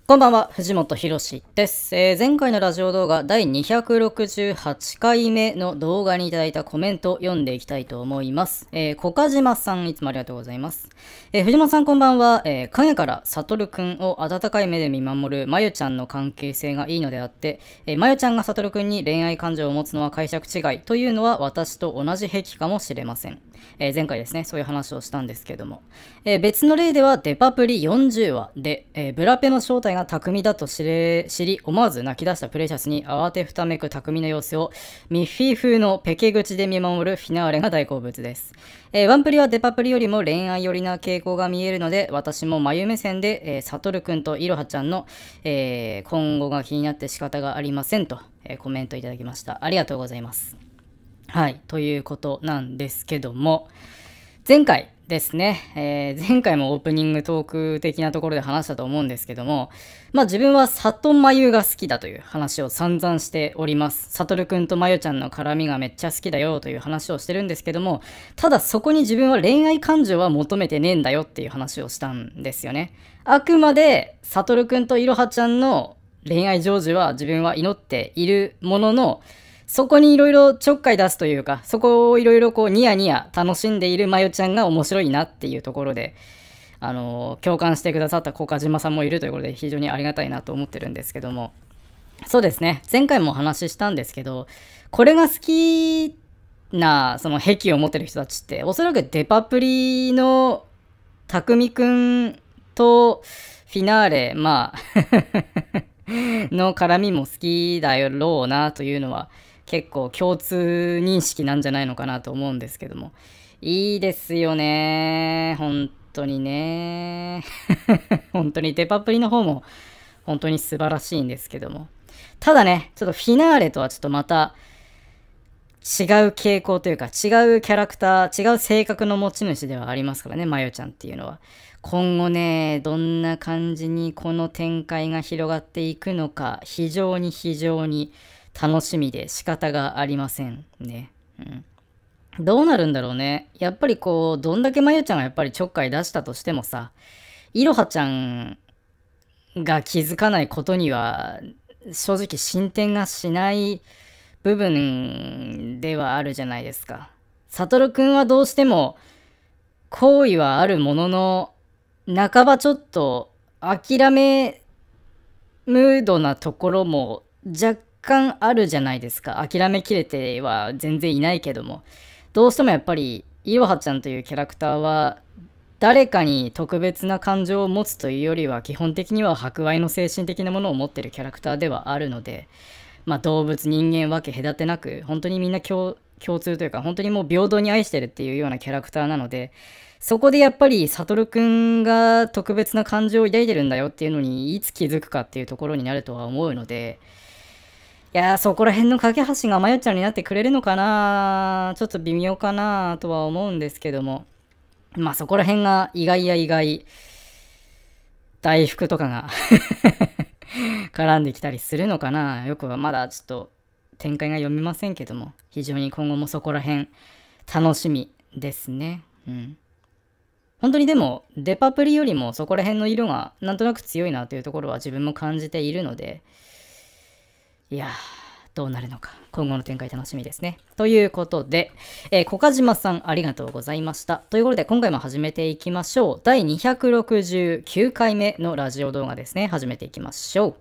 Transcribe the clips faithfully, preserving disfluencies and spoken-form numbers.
こんばんは、藤本博史です、えー前回のラジオ動画だいにひゃくろくじゅうはちかいめの動画にいただいたコメントを読んでいきたいと思います。えー、小島さん、いつもありがとうございます。えー藤本さんこんばんは。えー影からサトルくんを温かい目で見守るまゆちゃんの関係性がいいのであって、えーまゆちゃんがサトルくんに恋愛感情を持つのは解釈違いというのは私と同じ癖かもしれません。えー前回ですね、そういう話をしたんですけども。えー別の例では、デパプリよんじゅうわで、えーブラペの正体が匠だと知れ知り、思わず泣き出したプレシャスに慌てふためく匠の様子を、ミッフィー風のペケ口で見守るフィナーレが大好物です。えーワンプリはデパプリよりも恋愛寄りな傾向が見えるので、私も眉目線で、えー、サトルくんとイロハちゃんの、えー今後が気になって仕方がありませんと、えーコメントいただきました。ありがとうございます。はい、ということなんですけども、前回ですね、えー前回もオープニングトーク的なところで話したと思うんですけども、まあ自分は里まゆが好きだという話を散々しております。サトルくんとまゆちゃんの絡みがめっちゃ好きだよという話をしてるんですけども、ただそこに自分は恋愛感情は求めてねえんだよっていう話をしたんですよね。あくまでサトルくんといろはちゃんの恋愛成就は自分は祈っているものの、そこにいろいろちょっかい出すというか、そこをいろいろこうニヤニヤ楽しんでいるまゆちゃんが面白いなっていうところで、あのー共感してくださった小島さんもいるということで非常にありがたいなと思ってるんですけども、そうですね、前回もお話ししたんですけど、これが好きなその癖を持ってる人たちっておそらくデパプリのたくみくんとフィナーレ、まあの絡みも好きだろうなというのは結構共通認識なんじゃないのかなと思うんですけども、いいですよね、本当にね本当にデパプリの方も本当に素晴らしいんですけども、ただね、ちょっとフィナーレとはちょっとまた違う傾向というか、違うキャラクター、違う性格の持ち主ではありますからね、まゆちゃんっていうのは。今後ね、どんな感じにこの展開が広がっていくのか、非常に非常に楽しみで仕方がありませんね。うん、どうなるんだろうね。やっぱりこう、どんだけまゆちゃんがやっぱりちょっかい出したとしてもさ、いろはちゃんが気づかないことには、正直進展がしない部分ではあるじゃないですか。サトルくんはどうしても好意はあるものの、半ばちょっと諦めムードなところも若干あるじゃないですか。諦めきれては全然いないけども。どうしてもやっぱり、いろはちゃんというキャラクターは、誰かに特別な感情を持つというよりは、基本的には博愛の精神的なものを持っているキャラクターではあるので、まあ動物、人間分け隔てなく、本当にみんな共共通というか、本当にもう平等に愛してるっていうようなキャラクターなので、そこでやっぱりサトルくんが特別な感情を抱いてるんだよっていうのにいつ気づくかっていうところになるとは思うので、いやー、そこら辺の架け橋がまゆちゃんになってくれるのかな、ちょっと微妙かなとは思うんですけども、まあそこら辺が意外や意外、大福とかが絡んできたりするのかな、よくはまだちょっと展開が読めませんけども、非常に今後もそこら辺楽しみですね。うん。本当にでもデパプリよりもそこら辺の色がなんとなく強いなというところは自分も感じているので、いやー、どうなるのか今後の展開楽しみですね。ということで、えー、小島さんありがとうございました。ということで今回も始めていきましょう。だいにひゃくろくじゅうきゅうかいめのラジオ動画ですね。始めていきましょう。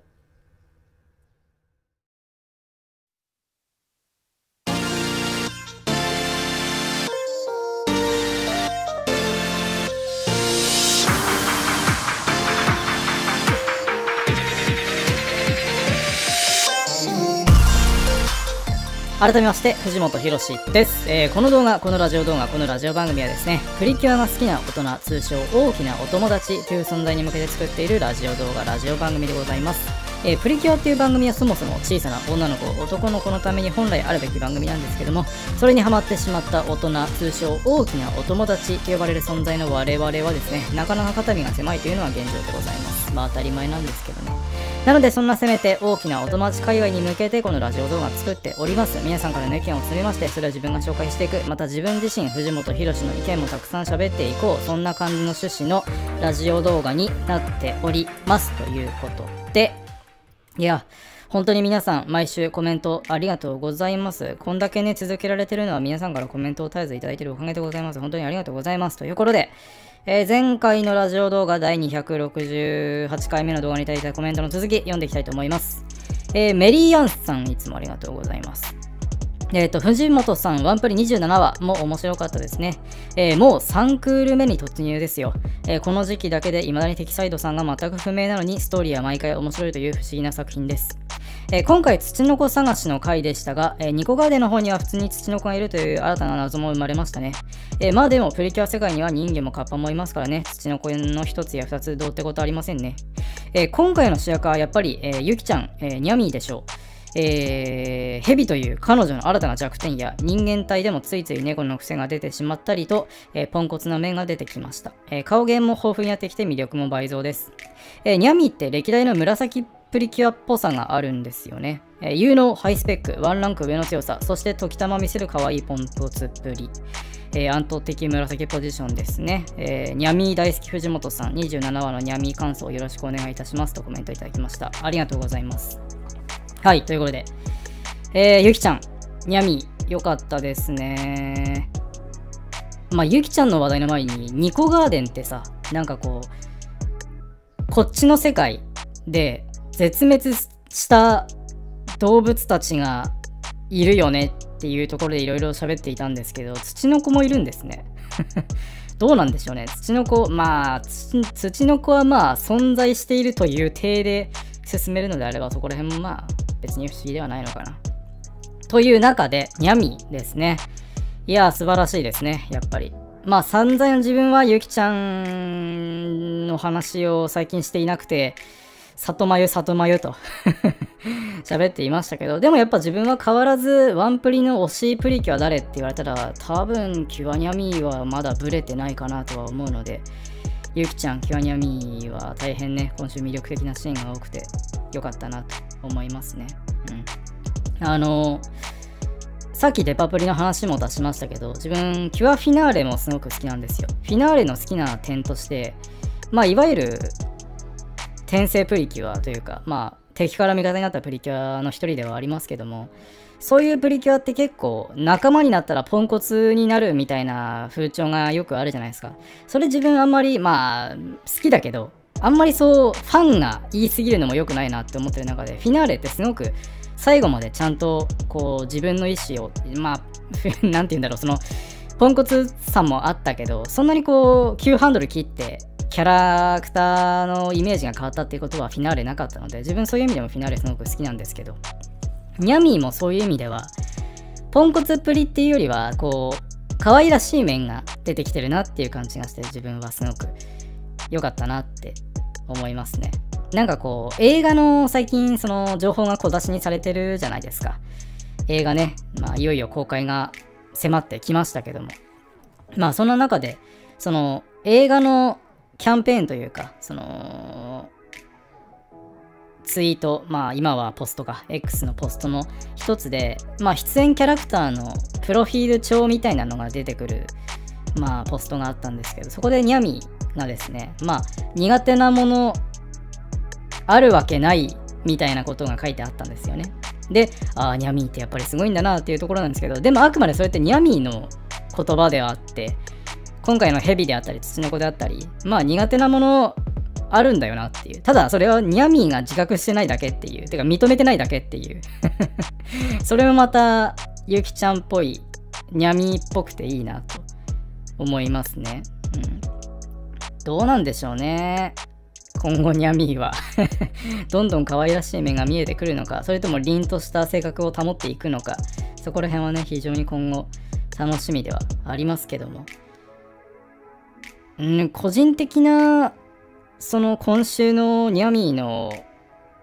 改めまして藤本博史です、えー、この動画、このラジオ動画、このラジオ番組はですね、プリキュアが好きな大人、通称大きなお友達という存在に向けて作っているラジオ動画、ラジオ番組でございます。 えー、プリキュアっていう番組はそもそも小さな女の子、男の子のために本来あるべき番組なんですけども、それにハマってしまった大人、通称大きなお友達と呼ばれる存在の我々はですね、なかなか肩身が狭いというのは現状でございます。まあ当たり前なんですけどね。なのでそんなせめて大きなお友達界隈に向けてこのラジオ動画を作っております。皆さんからの意見を積みまして、それを自分が紹介していく。また自分自身、藤本博の意見もたくさん喋っていこう。そんな感じの趣旨のラジオ動画になっておりますということで、いや、本当に皆さん毎週コメントありがとうございます。こんだけね続けられてるのは皆さんからコメントを絶えずいただいているおかげでございます。本当にありがとうございます。ということで、えー、前回のラジオ動画だいにひゃくろくじゅうはちかいめの動画にいただいたコメントの続き読んでいきたいと思います。えー、メリーアンスさんいつもありがとうございます。えっと、藤本さん、ワンプリにじゅうななわも面白かったですね。えー、もうさんクール目に突入ですよ。えー、この時期だけで未だに敵サイドさんが全く不明なのに、ストーリーは毎回面白いという不思議な作品です。えー、今回、ツチノコ探しの回でしたが、えー、ニコガーデンの方には普通にツチノコがいるという新たな謎も生まれましたね。えー、まあでも、プリキュア世界には人間もカッパもいますからね、ツチノコの一つや二つどうってことありませんね。えー、今回の主役はやっぱり、えー、ユキちゃん、えー、ニャミーでしょう。えー、ヘビという彼女の新たな弱点や人間体でもついつい猫の癖が出てしまったりと、えー、ポンコツな面が出てきました。えー、顔芸も豊富になってきて魅力も倍増です。えー、ニャミって歴代の紫プリキュアっぽさがあるんですよね。えー、有能、ハイスペック、ワンランク上の強さ、そして時たま見せる可愛いポンコツっぷり。えー、安定的紫ポジションですね。えー、ニャミー大好き藤本さん、にじゅうななわのニャミー感想よろしくお願いいたしますとコメントいただきました。ありがとうございます。はい、ということで、えー、ゆきちゃん、ニャミ、よかったですね。まあ、ゆきちゃんの話題の前に、ニコガーデンってさ、なんかこう、こっちの世界で絶滅した動物たちがいるよねっていうところでいろいろ喋っていたんですけど、ツチノコもいるんですね。どうなんでしょうね。ツチノコ、まあ、ツチノコはまあ、存在しているという体で進めるのであれば、そこら辺もまあ、別に不思議ではないのかな。という中で、ニャミですね。いやー、素晴らしいですね、やっぱり。まあ、散々自分はゆきちゃんの話を最近していなくて、里まゆ里まゆと喋っていましたけど、でもやっぱ自分は変わらず、ワンプリの推しプリキュア誰って言われたら、多分、キュアニャミーはまだブレてないかなとは思うので、ゆきちゃん、キュアニャミーは大変ね、今週魅力的なシーンが多くて、よかったなと思いますね。うん。あのー、さっきデパプリの話も出しましたけど、自分、キュアフィナーレもすごく好きなんですよ。フィナーレの好きな点として、まあ、いわゆる、転生プリキュアというか、まあ、敵から味方になったプリキュアの一人ではありますけども、そういうプリキュアって結構、仲間になったらポンコツになるみたいな風潮がよくあるじゃないですか。それ自分あんまり、まあ、好きだけど、あんまりそう、ファンが言い過ぎるのも良くないなって思ってる中で、フィナーレってすごく、最後までちゃんとこう自分の意思をまあなんて言うんだろう、そのポンコツさもあったけど、そんなにこう急ハンドル切ってキャラクターのイメージが変わったっていうことはフィナーレなかったので、自分そういう意味でもフィナーレすごく好きなんですけど、ニャミーもそういう意味ではポンコツっぷりっていうよりはこう可愛らしい面が出てきてるなっていう感じがして、自分はすごく良かったなって思いますね。なんかこう映画の最近その情報が小出しにされてるじゃないですか。映画ね、まあいよいよ公開が迫ってきましたけども、まあその中でその映画のキャンペーンというか、そのツイート、まあ今はポストか X のポストの一つで、まあ出演キャラクターのプロフィール帳みたいなのが出てくるまあポストがあったんですけど、そこでニャミがですね、まあ苦手なものあるわけないみたいなことが書いてあったんですよね。で、ああ、ニャミーってやっぱりすごいんだなっていうところなんですけど、でもあくまでそれってニャミーの言葉ではあって、今回のヘビであったり、ツチノコであったり、まあ苦手なものあるんだよなっていう。ただそれはニャミーが自覚してないだけっていう。てか認めてないだけっていう。それもまたゆきちゃんっぽい、ニャミーっぽくていいなと思いますね。うん。どうなんでしょうね。今後ニャミーはどんどん可愛らしい面が見えてくるのか、それとも凛とした性格を保っていくのか、そこら辺はね非常に今後楽しみではありますけども、ん個人的なその今週のニャミーの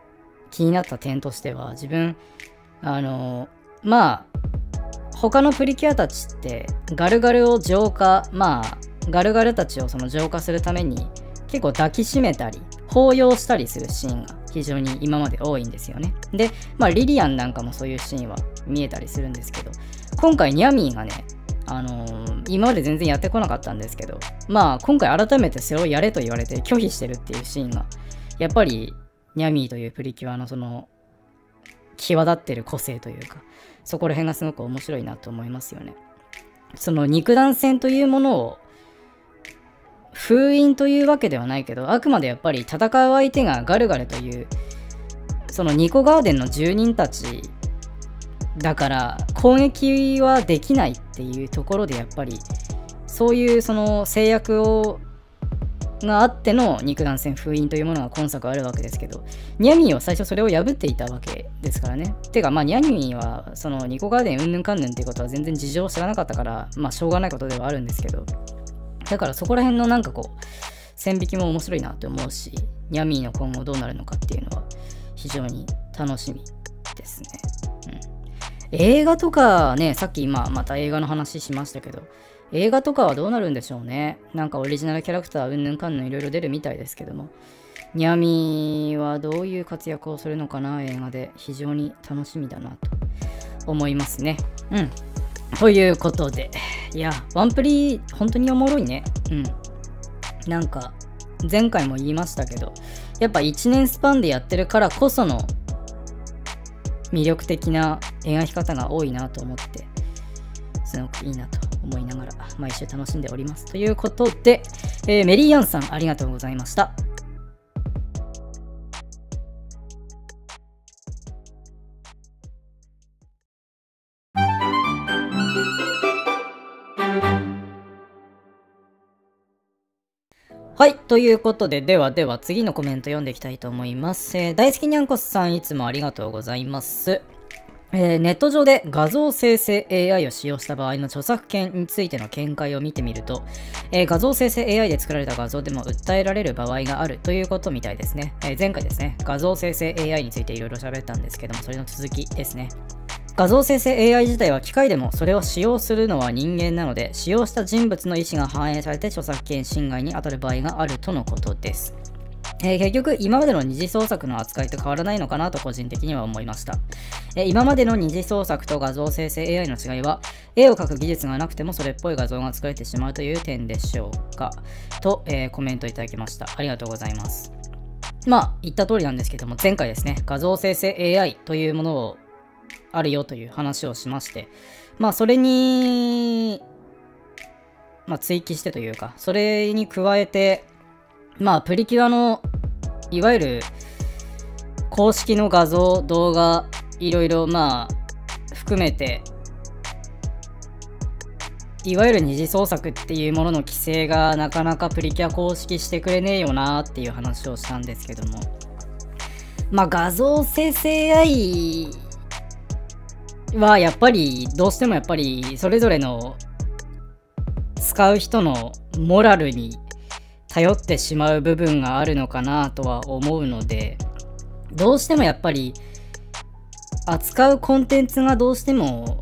気になった点としては、自分、あの、まあ、他のプリキュアたちってガルガルを浄化、まあ、ガルガルたちをその浄化するために結構抱きしめたり、抱擁したりするシーンが非常に今まで多いんですよね。で、まあ、リリアンなんかもそういうシーンは見えたりするんですけど、今回ニャミーがね、あのー、今まで全然やってこなかったんですけど、まあ今回改めてそれをやれと言われて拒否してるっていうシーンが、やっぱりニャミーというプリキュアのその際立ってる個性というか、そこら辺がすごく面白いなと思いますよね。その肉弾戦というものを封印というわけではないけど、あくまでやっぱり戦う相手がガルガルというそのニコガーデンの住人たちだから攻撃はできないっていうところで、やっぱりそういうその制約をがあっての肉弾戦封印というものが今作あるわけですけど、ニャミーは最初それを破っていたわけですからね。てかまあニャミーはそのニコガーデンうんぬんかんぬんっていうことは全然事情を知らなかったから、まあしょうがないことではあるんですけど、だからそこら辺のなんかこう線引きも面白いなって思うし、ニャミーの今後どうなるのかっていうのは非常に楽しみですね。うん映画とかね、さっき今また映画の話しましたけど、映画とかはどうなるんでしょうね。なんかオリジナルキャラクターうんぬんかんぬんいろいろ出るみたいですけども、ニャミはどういう活躍をするのかな、映画で。非常に楽しみだなと思いますね。うん。ということで、いや、ワンプリ本当におもろいね。うん。なんか、前回も言いましたけど、やっぱいちねんスパンでやってるからこその魅力的な描き方が多いなと思って、すごくいいなと思いながら毎週楽しんでおります。ということで、えー、メリーアンさんありがとうございました。はい。ということで、ではでは次のコメント読んでいきたいと思います。えー、大好きにゃんこさんいつもありがとうございます。えー、ネット上で画像生成 エーアイ を使用した場合の著作権についての見解を見てみると、えー、画像生成 エーアイ で作られた画像でも訴えられる場合があるということみたいですね。えー、前回ですね、画像生成 エーアイ についていろいろ喋ったんですけども、それの続きですね。画像生成 エーアイ 自体は機械でもそれを使用するのは人間なので、使用した人物の意思が反映されて著作権侵害に当たる場合があるとのことです。えー、結局今までの二次創作の扱いと変わらないのかなと個人的には思いました。えー、今までの二次創作と画像生成 エーアイ の違いは、絵を描く技術がなくてもそれっぽい画像が作れてしまうという点でしょうかと、えー、コメントいただきました。ありがとうございます。まあ言った通りなんですけども、前回ですね、画像生成 エーアイ というものをあるよという話をしまして、まあそれに、まあ追記してというか、それに加えて、まあプリキュアのいわゆる公式の画像、動画、いろいろまあ含めて、いわゆる二次創作っていうものの規制がなかなかプリキュア公式してくれねえよなっていう話をしたんですけども、まあ画像生成 エーアイはやっぱりどうしてもやっぱりそれぞれの使う人のモラルに頼ってしまう部分があるのかなとは思うので、どうしてもやっぱり扱うコンテンツがどうしても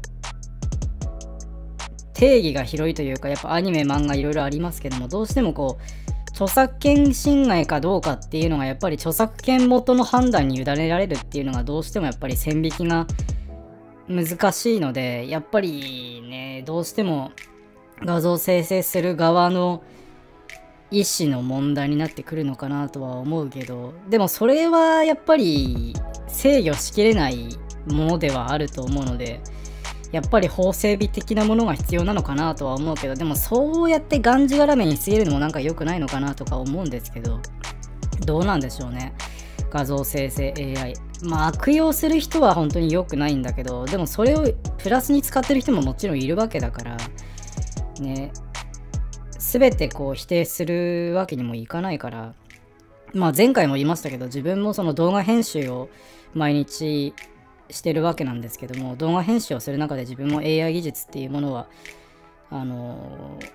定義が広いというか、やっぱアニメ漫画いろいろありますけども、どうしてもこう著作権侵害かどうかっていうのがやっぱり著作権元の判断に委ねられるっていうのがどうしてもやっぱり線引きが難しいので、やっぱりね、どうしても画像生成する側の意思の問題になってくるのかなとは思うけど、でもそれはやっぱり制御しきれないものではあると思うので、やっぱり法整備的なものが必要なのかなとは思うけど、でもそうやってがんじがらめにしすぎるのもなんか良くないのかなとか思うんですけど、どうなんでしょうね。画像生成 エーアイ、まあ悪用する人は本当に良くないんだけど、でもそれをプラスに使ってる人ももちろんいるわけだからね、全てこう否定するわけにもいかないから、まあ前回も言いましたけど、自分もその動画編集を毎日してるわけなんですけども、動画編集をする中で自分も エーアイ 技術っていうものはあの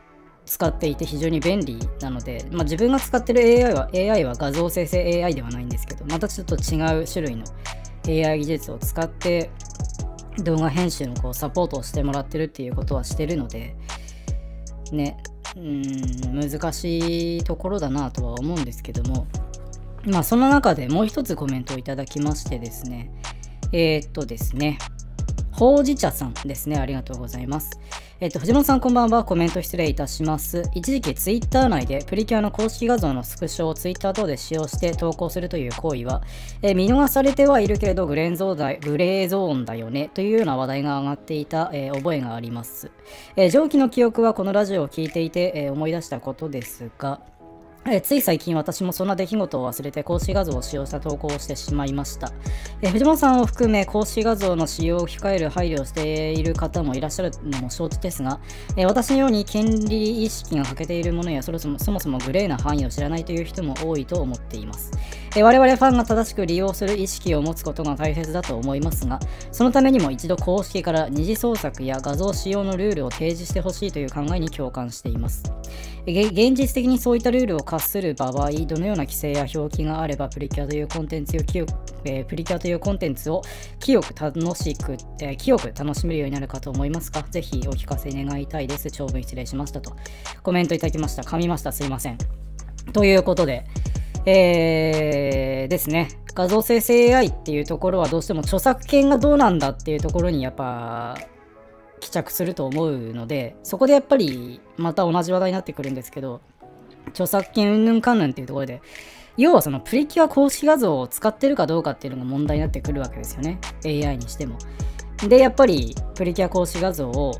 使っていて非常に便利なので、まあ、自分が使ってる エーアイ は エーアイ は画像生成 エーアイ ではないんですけど、またちょっと違う種類の エーアイ 技術を使って動画編集のこうサポートをしてもらってるっていうことはしてるのでね、うーん難しいところだなとは思うんですけども、まあその中でもう一つコメントをいただきましてですね、えー、っとですねほうじ茶さんですね、ありがとうございます。えっと、藤本さんこんばんは。コメント失礼いたします。一時期ツイッター内でプリキュアの公式画像のスクショをツイッター等で使用して投稿するという行為は、え見逃されてはいるけれどグレーゾーンだグレーゾーンだよねというような話題が上がっていた、えー、覚えがあります。えー、上記の記憶はこのラジオを聞いていて、えー、思い出したことですが、えー、つい最近私もそんな出来事を忘れて公式画像を使用した投稿をしてしまいました。えー、藤本さんを含め公式画像の使用を控える配慮をしている方もいらっしゃるのも承知ですが、えー、私のように権利意識が欠けているものやそもそもそもそもグレーな範囲を知らないという人も多いと思っています。えー、我々ファンが正しく利用する意識を持つことが大切だと思いますが、そのためにも一度公式から二次創作や画像使用のルールを提示してほしいという考えに共感しています。現実的にそういったルールを課する場合、どのような規制や表記があればプリキュアというコンテンツを清く、えー、プリキュアというコンテンツを清く楽しく、えー、清く楽しめるようになるかと思いますか？ぜひお聞かせ願いたいです。長文失礼しましたとコメントいただきました。噛みました。すいません。ということで、えー、ですね。画像生成 エーアイ っていうところはどうしても著作権がどうなんだっていうところにやっぱ帰着すると思うので、そこでやっぱりまた同じ話題になってくるんですけど、著作権云々かんぬんっていうところで、要はそのプリキュア公式画像を使ってるかどうかっていうのが問題になってくるわけですよね、 エーアイ にしても。でやっぱりプリキュア公式画像を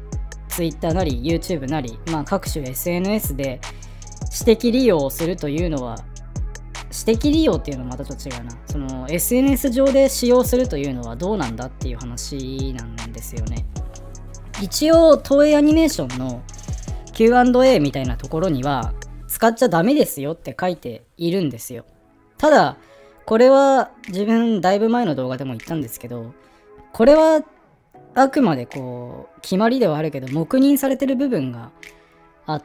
Twitter なり YouTube なり、まあ、各種 エスエヌエス で私的利用をするというのは、私的利用っていうのはまたちょっと違うな、その エスエヌエス 上で使用するというのはどうなんだっていう話なんですよね。一応東映アニメーションの キューアンドエー みたいなところには使っちゃダメですよって書いているんですよ。ただこれは自分だいぶ前の動画でも言ったんですけど、これはあくまでこう決まりではあるけど黙認されてる部分があって、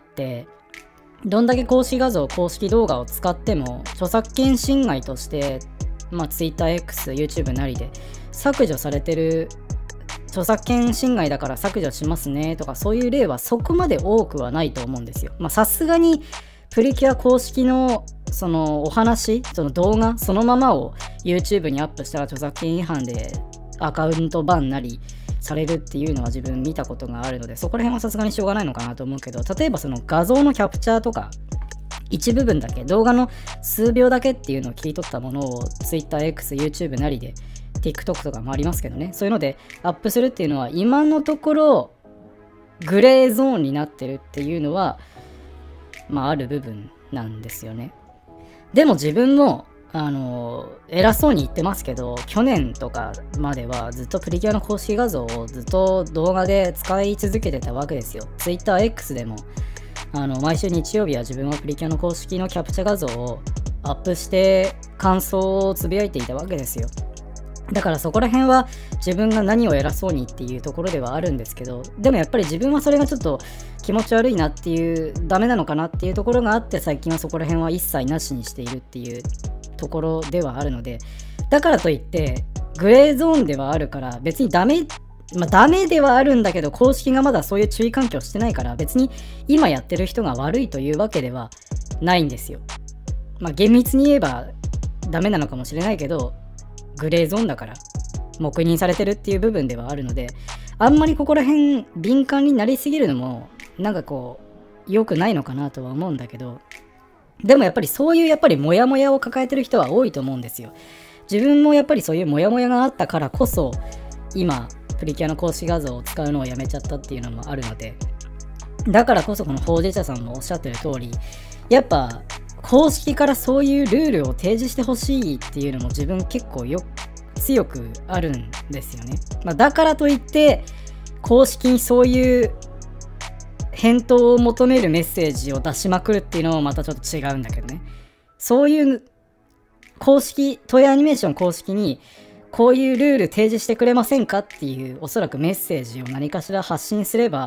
どんだけ公式画像公式動画を使っても著作権侵害としてまあ TwitterX、YouTube なりで削除されてる、著作権侵害だから削除しますねとかそういう例はそこまで多くはないと思うんですよ。まあさすがにプリキュア公式のそのお話、その動画そのままを YouTube にアップしたら著作権違反でアカウントバンなりされるっていうのは自分見たことがあるので、そこら辺はさすがにしょうがないのかなと思うけど、例えばその画像のキャプチャーとか一部分だけ、動画の数秒だけっていうのを切り取ったものを TwitterX、YouTube なりでTikTok とかもありますけどね、そういうのでアップするっていうのは今のところグレーゾーンになってるっていうのはまあある部分なんですよね。でも自分もあの偉そうに言ってますけど、去年とかまではずっとプリキュアの公式画像をずっと動画で使い続けてたわけですよ。 TwitterX でもあの毎週日曜日は自分はプリキュアの公式のキャプチャ画像をアップして感想をつぶやいていたわけですよ。だからそこら辺は自分が何を偉そうにっていうところではあるんですけど、でもやっぱり自分はそれがちょっと気持ち悪いなっていう、ダメなのかなっていうところがあって、最近はそこら辺は一切なしにしているっていうところではあるので、だからといってグレーゾーンではあるから別にダメ、まあダメではあるんだけど、公式がまだそういう注意喚起をしてないから別に今やってる人が悪いというわけではないんですよ。まあ厳密に言えばダメなのかもしれないけど、グレーゾーンだから黙認されてるっていう部分ではあるので、あんまりここら辺敏感になりすぎるのもなんかこう良くないのかなとは思うんだけど、でもやっぱりそういうやっぱりモヤモヤを抱えてる人は多いと思うんですよ。自分もやっぱりそういうモヤモヤがあったからこそ今プリキュアの公式画像を使うのをやめちゃったっていうのもあるので、だからこそこのほうじ茶さんもおっしゃってる通り、やっぱ公式からそういうルールを提示してほしいっていうのも自分結構よ強くあるんですよね。まあ、だからといって公式にそういう返答を求めるメッセージを出しまくるっていうのもまたちょっと違うんだけどね。そういう公式、トイアニメーション公式にこういうルール提示してくれませんかっていうおそらくメッセージを何かしら発信すれば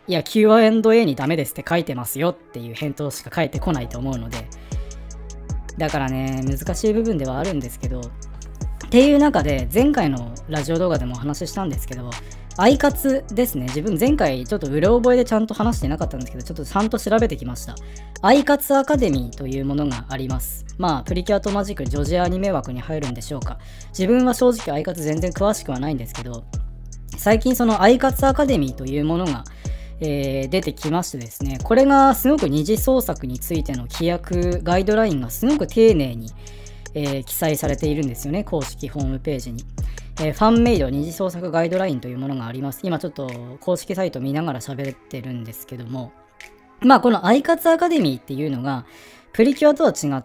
いや キューアンドエー にダメですって書いてますよっていう返答しか返ってこないと思うので、だからね難しい部分ではあるんですけど、っていう中で前回のラジオ動画でもお話ししたんですけど、アイ活ですね。自分前回ちょっとうろ覚えでちゃんと話してなかったんですけど、ちょっとちゃんと調べてきました。アイ活アカデミーというものがあります。まあプリキュアと同じく女児アニメ枠に入るんでしょうか。自分は正直アイ活全然詳しくはないんですけど、最近そのアイ活アカデミーというものが、えー、出てきましてですね、これがすごく二次創作についての規約ガイドラインがすごく丁寧に、えー、記載されているんですよね、公式ホームページに。えー、ファンメイド二次創作ガイドラインというものがあります。今ちょっと公式サイト見ながら喋ってるんですけども、まあこのアイ活アカデミーっていうのがプリキュアとは違って、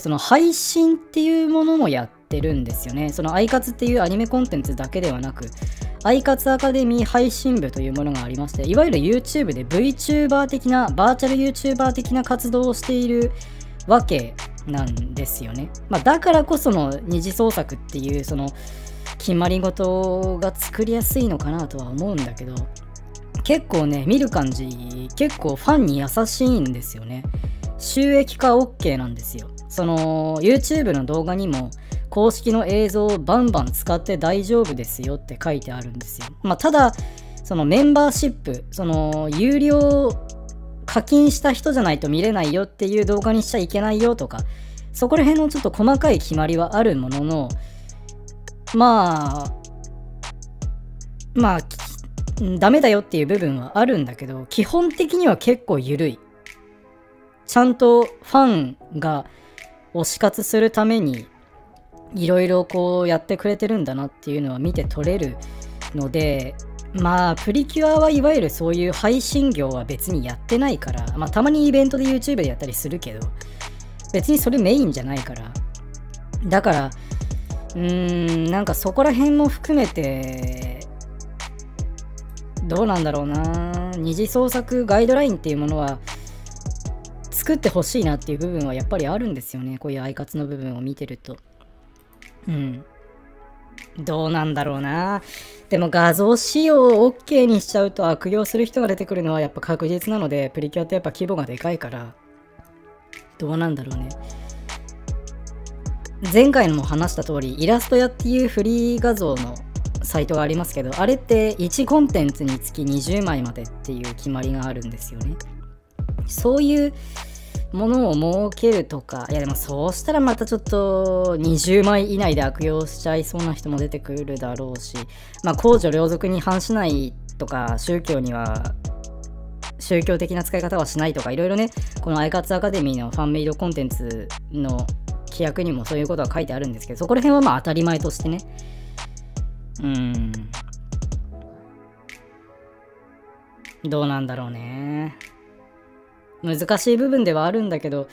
その配信っていうものもやってるんですよね。そのアイ活っていうアニメコンテンツだけではなく、アイ活アカデミー配信部というものがありまして、いわゆる YouTube で VTuber 的な、バーチャル YouTuber 的な活動をしているわけなんですよね。まあだからこその二次創作っていうその決まり事が作りやすいのかなとは思うんだけど、結構ね見る感じ結構ファンに優しいんですよね。収益化 OK なんですよ。その YouTube の動画にも公式の映像をバンバン使って大丈夫ですよって書いてあるんですよ。まあただそのメンバーシップ、その有料課金した人じゃないと見れないよっていう動画にしちゃいけないよとか、そこら辺のちょっと細かい決まりはあるものの、まあまあダメだよっていう部分はあるんだけど、基本的には結構緩い。ちゃんとファンが推し活するためにいろいろこうやってくれてるんだなっていうのは見て取れるので、まあプリキュアはいわゆるそういう配信業は別にやってないから、まあたまにイベントで YouTube でやったりするけど、別にそれメインじゃないから、だからうーんなんかそこら辺も含めてどうなんだろうな。二次創作ガイドラインっていうものは作ってほしいなっていう部分はやっぱりあるんですよね。こういうアイ活の部分を見てると。うん。どうなんだろうな。でも画像使用を OK にしちゃうと悪用する人が出てくるのはやっぱ確実なので、プリキュアってやっぱ規模がでかいから、どうなんだろうね。前回も話した通り、イラスト屋っていうフリー画像のサイトがありますけど、あれっていちコンテンツにつきにじゅうまいまでっていう決まりがあるんですよね。そういうものを設けるとか、いやでもそうしたらまたちょっとにじゅうまい以内で悪用しちゃいそうな人も出てくるだろうし、まあ公序良俗に反しないとか、宗教には宗教的な使い方はしないとか、いろいろね、このアイ活アカデミーのファンメイドコンテンツの規約にもそういうことは書いてあるんですけど、そこら辺はまあ当たり前としてね、うーんどうなんだろうね。難しい部分ではあるんだけど、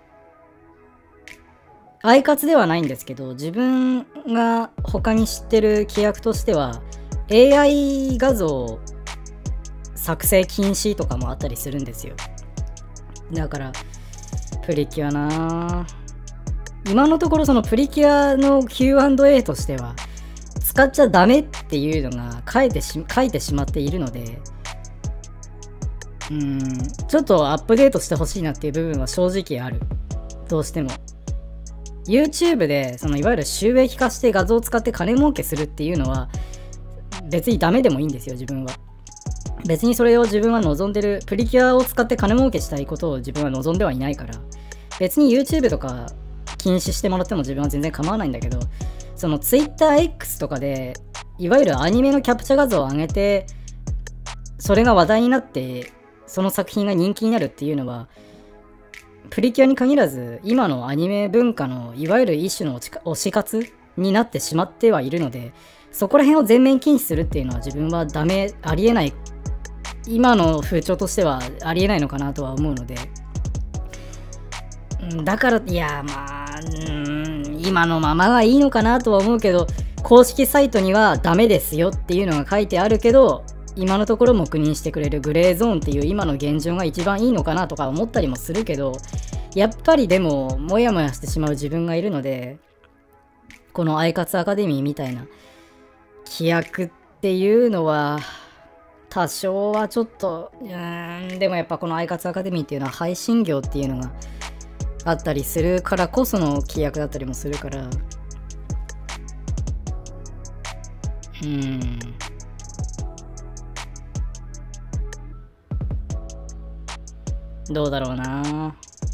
アイ活ではないんですけど、自分が他に知ってる規約としては エーアイ 画像作成禁止とかもあったりするんですよ。だからプリキュアな、今のところそのプリキュアの キューアンドエー としては使っちゃダメっていうのが書いてし、書いてしまっているので、うーんちょっとアップデートしてほしいなっていう部分は正直ある。どうしても YouTube でそのいわゆる収益化して画像を使って金儲けするっていうのは別にダメでもいいんですよ。自分は別にそれを自分は望んでる、プリキュアを使って金儲けしたいことを自分は望んではいないから、別に YouTube とか禁止してもらっても自分は全然構わないんだけど、その TwitterX とかでいわゆるアニメのキャプチャ画像を上げてそれが話題になってその作品が人気になるっていうのは、プリキュアに限らず今のアニメ文化のいわゆる一種の推し活になってしまってはいるので、そこら辺を全面禁止するっていうのは自分はダメ、ありえない、今の風潮としてはありえないのかなとは思うので、だからいやまあうーん今のままがいいのかなとは思うけど、公式サイトにはダメですよっていうのが書いてあるけど、今のところ黙認してくれるグレーゾーンっていう今の現状が一番いいのかなとか思ったりもするけど、やっぱりでもモヤモヤしてしまう自分がいるので、このアイ活アカデミーみたいな規約っていうのは多少はちょっと、うーん、でもやっぱこのアイカツアカデミーっていうのは配信業っていうのがあったりするからこその規約だったりもするから、うーん。どうだろうな。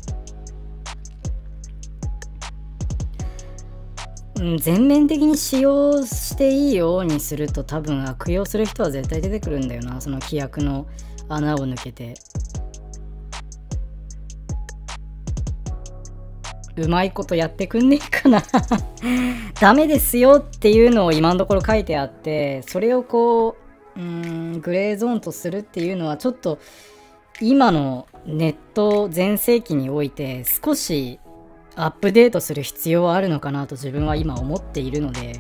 うん、全面的に使用していいようにすると多分悪用する人は絶対出てくるんだよな、その規約の穴を抜けて。うまいことやってくんねえかなダメですよっていうのを今のところ書いてあって、それをこう、うーん、グレーゾーンとするっていうのはちょっと今のネット全盛期において少しアップデートする必要はあるのかなと自分は今思っているので、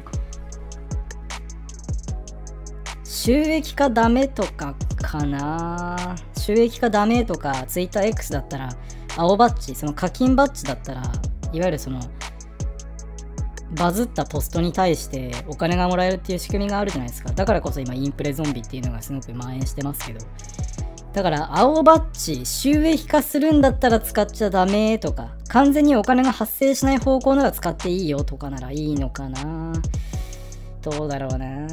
収益化ダメとかかな。収益化ダメとか ツイッターエックス だったら青バッジ、その課金バッジだったらいわゆるそのバズったポストに対してお金がもらえるっていう仕組みがあるじゃないですか。だからこそ今インプレゾンビっていうのがすごく蔓延してますけど、だから青バッジ収益化するんだったら使っちゃダメとか、完全にお金が発生しない方向なら使っていいよとかならいいのかな。どうだろうな。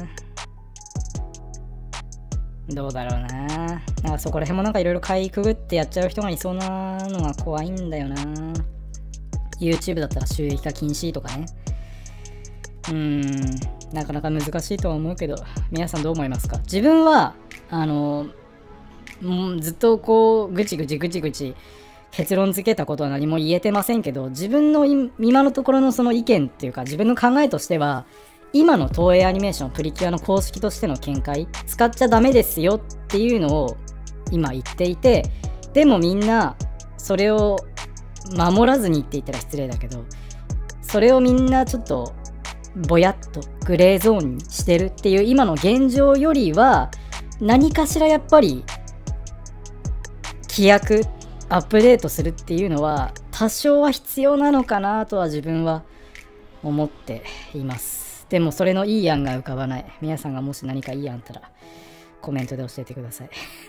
どうだろうな。なんかそこら辺もなんかいろいろかいくぐってやっちゃう人がいそうなのが怖いんだよな。YouTube だったら収益化禁止とかね。うーん、なかなか難しいとは思うけど、皆さんどう思いますか？自分は、あの、もうずっとこう、ぐちぐちぐちぐち結論付けたことは何も言えてませんけど、自分の今のところのその意見っていうか、自分の考えとしては、今の東映アニメーションプリキュアの公式としての見解、使っちゃダメですよっていうのを今言っていて、でもみんなそれを守らずにって言ったら失礼だけど、それをみんなちょっとぼやっとグレーゾーンにしてるっていう今の現状よりは、何かしらやっぱり規約アップデートするっていうのは多少は必要なのかなとは自分は思っています。でもそれのいい案が浮かばない。皆さんがもし何かいい案あったらコメントで教えてください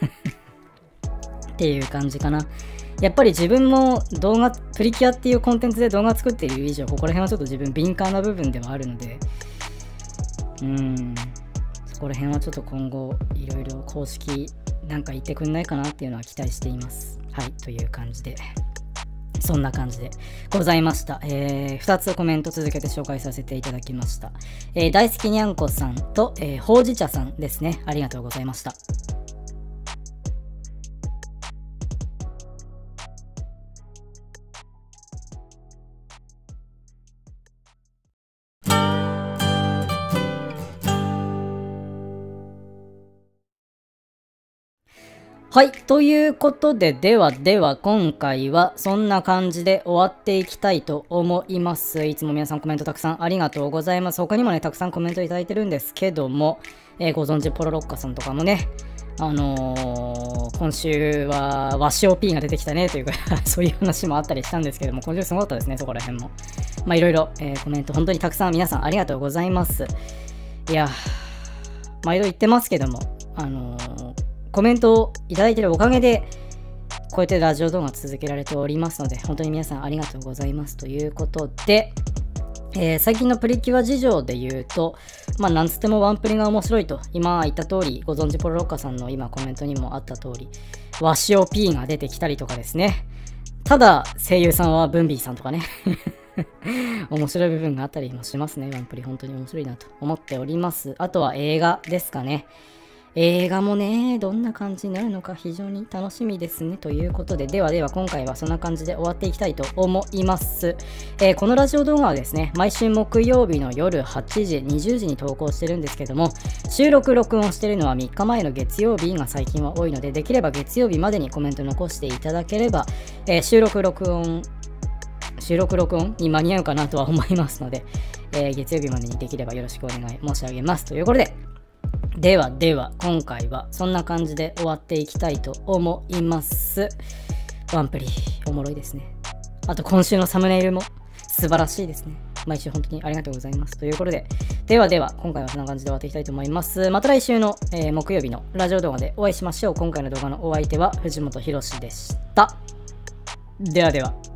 っていう感じかな。やっぱり自分も動画プリキュアっていうコンテンツで動画作っている以上、ここら辺はちょっと自分敏感な部分ではあるので、うーん、そこら辺はちょっと今後いろいろ公式なんか言ってくんないかなっていうのは期待しています。はい、という感じで、そんな感じでございました。えー、ふたつコメント続けて紹介させていただきました。えー、大好きにゃんこさんと、えー、ほうじ茶さんですね。ありがとうございました。はい。ということで、ではでは今回はそんな感じで終わっていきたいと思います。いつも皆さんコメントたくさんありがとうございます。他にもね、たくさんコメントいただいてるんですけども、えー、ご存知ポロロッカさんとかもね、あのー、今週はワシオ P が出てきたねというかそういう話もあったりしたんですけども、今週すごかったですね、そこら辺も。まあいろいろ、えー、コメント本当にたくさん皆さんありがとうございます。いやー、毎度言ってますけども、あのー、コメントをいただいているおかげで、こうやってラジオ動画続けられておりますので、本当に皆さんありがとうございますということで、えー、最近のプリキュア事情で言うと、まあなんつってもワンプリが面白いと、今言った通り、ご存知ポロロッカさんの今コメントにもあった通り、ワシオ P が出てきたりとかですね。ただ、声優さんはブンビーさんとかね。面白い部分があったりもしますね。ワンプリ本当に面白いなと思っております。あとは映画ですかね。映画もね、どんな感じになるのか非常に楽しみですね。ということで、ではでは今回はそんな感じで終わっていきたいと思います。えー、このラジオ動画はですね、毎週木曜日の夜はちじ、にじゅうじに投稿してるんですけども、収録、録音してるのはみっかまえの月曜日が最近は多いので、できれば月曜日までにコメント残していただければ、えー、収録、録音、収録、録音に間に合うかなとは思いますので、えー、月曜日までにできればよろしくお願い申し上げます。ということで、ではでは今回はそんな感じで終わっていきたいと思います。ワンプリおもろいですね。あと今週のサムネイルも素晴らしいですね。毎週本当にありがとうございます。ということでではでは、今回はそんな感じで終わっていきたいと思います。また来週の、えー、木曜日のラジオ動画でお会いしましょう。今回の動画のお相手は藤本博史でした。ではでは。